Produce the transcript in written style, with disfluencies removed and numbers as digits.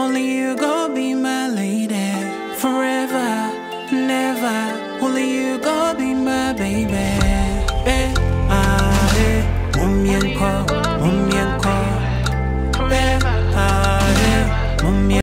Only you go be my lady. Forever, never. Only you go be my baby.